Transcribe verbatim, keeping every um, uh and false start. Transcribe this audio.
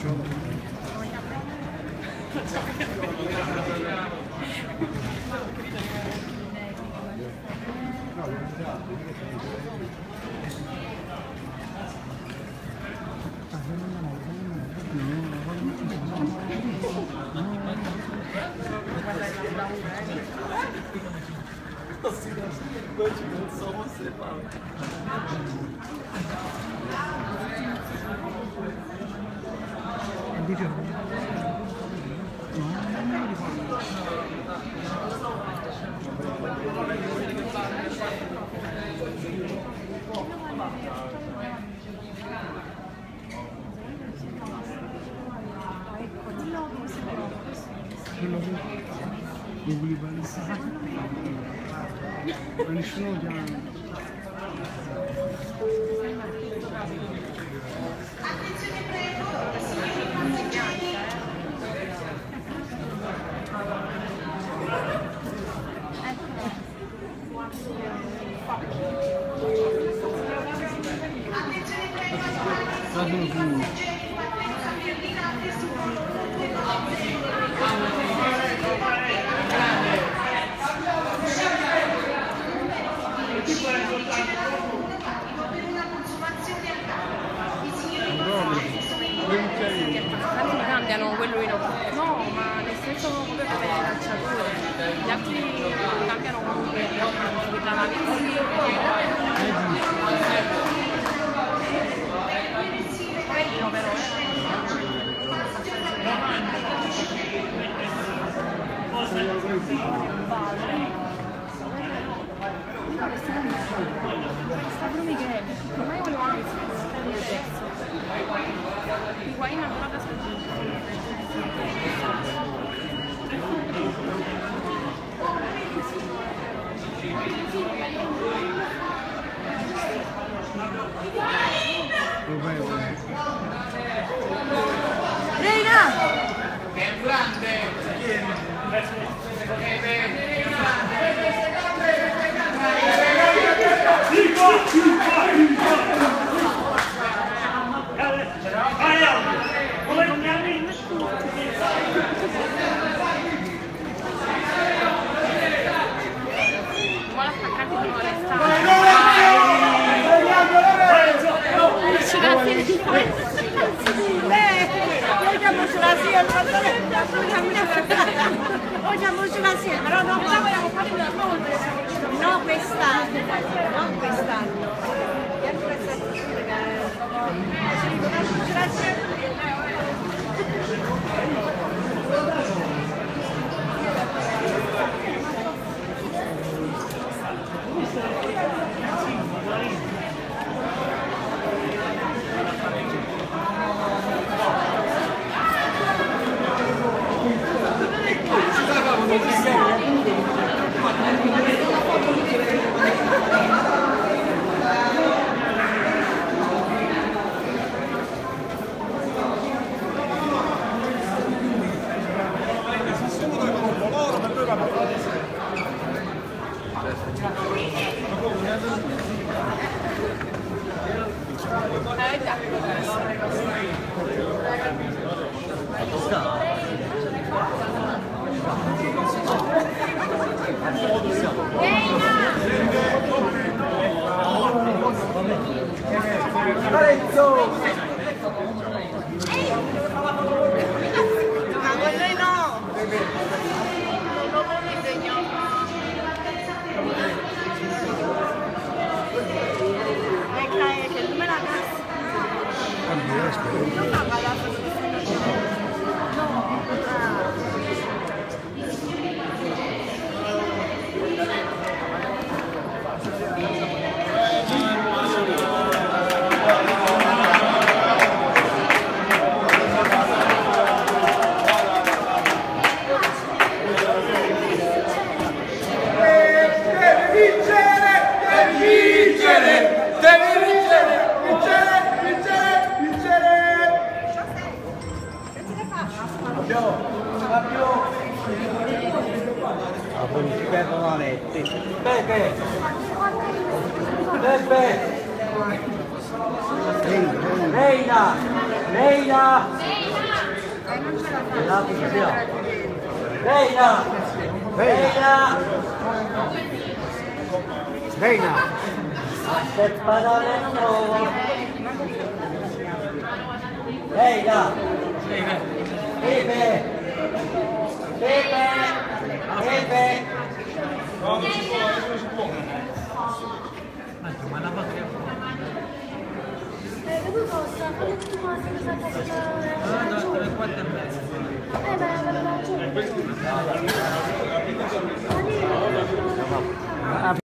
Ma nessuno già... Attenzione prego, attenzione prego, cambiano quello in occhio. No, ma nel senso come per le calciature. Gli altri cambiano comunque gli occhi, tra la no, però Saprumi che ormai volevo anche adesso Higuain ancora da Reina! Che è grande! vuole attaccarti di molestare. Ci da Vogliamo sulla sierra, vogliamo sulla sierra, però non vogliamo fare una cosa. No, quest'anno, non quest'anno. E allora è stato ci ricordiamo sulla sierra. Bebe! Bebe! Reina! Reina! Reina! Reina! Reina! Se spada dentro! Reina! Pepe! Pepe! Pepe! No, non si può, non si può. Ma la Eh, dove costa? Quando tutti quanti mi fate la... Ah, no, tre, quattro e mezzo. Eh, ma me lo faccio.